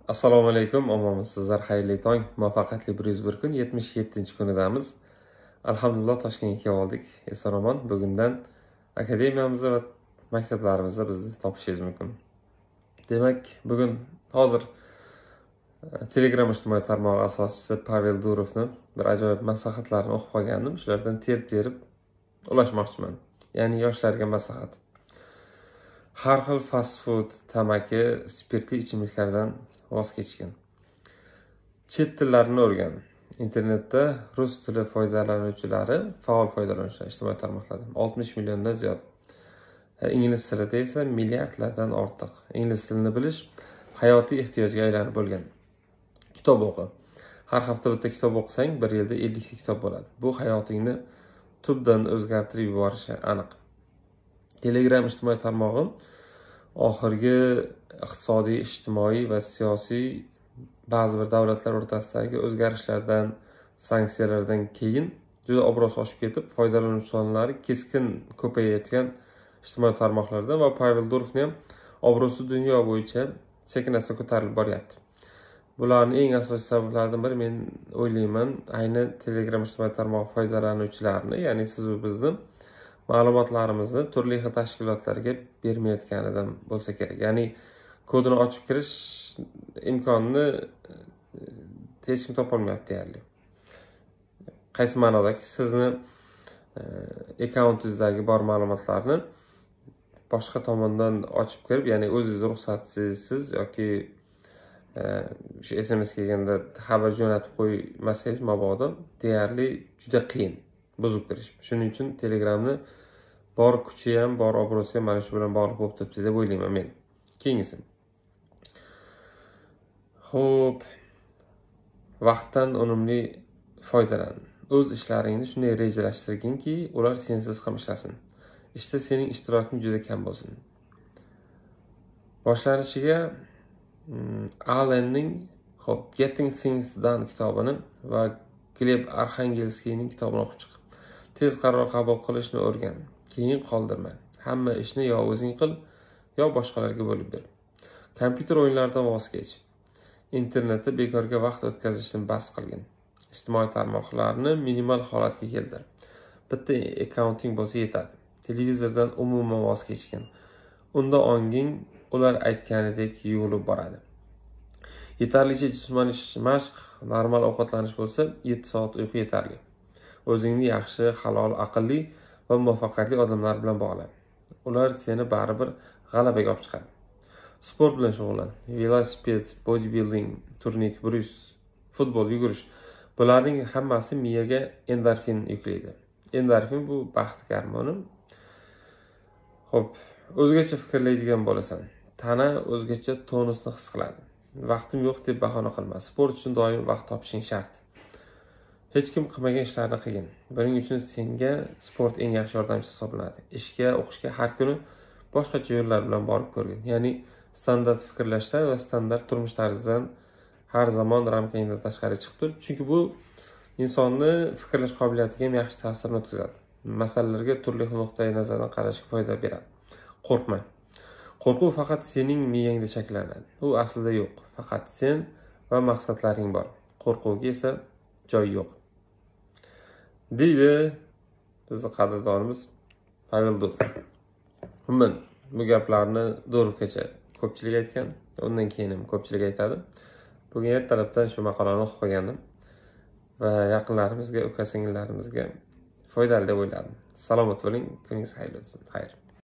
Assalomu alaykum, omonmisizlar, xayrli tong, muvaffaqiyatli 101 kun, 77-kunidamiz. Alhamdulillah Toshkentga kelib oldik. Eson-omon. Bugundan akademiyamizda va maktablarimizda bizni topishingiz mumkin. Demak, bugun hozir Telegram ijtimoiy tarmog'i asoschisi Pavel Durovni bir ajoyib maslahatlarini o'qib qolgandim. Shulardan terib ulashmoqchiman. Ya'ni yoshlarga maslahat. Har xil fast food, tamaki, spirtli ichimliklardan voz kechgan. Chet tillarini o'rgan. Internetda rus tili foydalanuvchilari faol foydalanuvchilar ijtimoiy tarmoqlarda 60 milliondan ziyod. Ingliz tilida esa milliardlardan ortiq. Ingliz tilini bilish hayotiy ehtiyojga aylanib bo'lgan. Kitob o'qi. Har hafta bitta kitob o'qisang, bir yilda 50 ta kitob bo'ladi. Bu hayotingni tubdan o'zgartirib yuborishi aniq. Telegram ijtimoiy tarmog'i oxirgi iqtisodiy, ijtimoiy va siyosiy ba'zi bir davlatlar o'rtasidagi o'zgarishlardan, sanksiyalardan keyin juda obro'si oshib ketib, foydalanuvchi sonlari keskin ko'payayotgan ijtimoiy tarmoqlardan va Pavel Durovni ham obro'si dunyo bo'yicha sekin-asta ko'tarilib boryapti. Bularning eng asosiy sabablaridan biri, men o'ylayman, ayni Telegram ijtimoiy tarmoq foydalanuvchilarini, ya'ni siz va bizni ma'lumotlarimizni turli xil tashkilotlarga bermayotganidan bo'lsa kerak. Ya'ni kodini ochib kirish imkonini hech kim topolmayapti deyarli. Qaysi ma'nodaki, sizni akkauntingizdagi bor ma'lumotlarni boshqa tomondan ochib kirib, ya'ni o'zingiz ruxsatsizsiz yoki shu SMS kelganda xabar jo'natib qo'ymasangiz mabodo deyarli juda qiyin buzib kirish. Shuning uchun Telegramni bor kuchi ham, bor obro'si ham mana shu bilan bog'liq bo'lib turibdi deb o'ylayman men. Keyingisi. Xo'p, vaqtdan unumli foydalan. O'z ishlaringni shunday rejalashtirginki, ular sensiz ham ishlasin. Ishda sening ishtiroking juda kam bo'lsin. Boshlanishiga Allenning Getting Things Done kitobini va Gleb Arxangelskiyning kitobini o'qib chiq. Tez qaror qabul qilishni o'rgan. Keyin qoldirma. Hamma ishni yo o'zing qil, yo boshqalarga bo'lib ber. Kompyuter o'yinlaridan voz kech. Internetda bekorga vaqt o'tkazishdan bas qilgin. Ijtimoiy tarmoqlarni minimal holatga keltir. Bitta akkaunting bo'lsa yetadi. Televizordan umuman voz kechgin. Unda onging ular aytganidek yuvilib boradi. Yetarlicha jismoniy mashq, normal ovqatlanish bo'lsa 7 soat uyqu yetarli. O'zingni yaxshi, halol, aqlli va muvaffaqiyatli odamlar bilan bog'la. Ular seni baribir g'alabaga olib chiqadi. Sport bilan shug'ullan. Velosiped, bodybuilding, turnik, yurish, futbol, yugurish. Bularning hammasi miyaga endorfin yuklaydi. Endorfin bu baxt gormoni. Xo'p, o'zgacha fikrlaydigan bo'lasan. Tana o'zgacha tonusni his qiladi. Vaqtim yo'q deb bahona qilma. Sport uchun doim vaqt topishing shart. Hech kim qilmagan ishlarni qilgin. Buning uchun senga sport eng yaxshi yordamchi hisoblanadi. Ishga, o'qishga har kuni boshqacha yo'llar bilan borib ko'rgin. Ya'ni standart fikrlashdan va standart turmush tarzidan har zamon ramkangdan tashqari chiqib tur. Chunki bu insonni fikrlash qobiliyatiga ham yaxshi ta'sirini o'tkazadi. Masalalarga turli xil nuqtai nazardan qarashga foyda beradi. Qo'rqma. Qo'rquv faqat sening miyangda shakllanadi. U aslida yo'q. Faqat sen va maqsadlaring bor. Qo'rquvga esa joy yo'q. Deydi bizning qadrdonimiz Pavel Durov. Umuman bu gaplarni Durovgacha ko'pchilik aytgan, undan keyin ham ko'pchilik aytadi. Bugun ertalabdan shu maqolani o'qib qolgandim va yaqinlarimizga, uka-singillarimizga foydali deb o'yladim. Salomat bo'ling, kuningiz xayrli o'tsin. Xayr.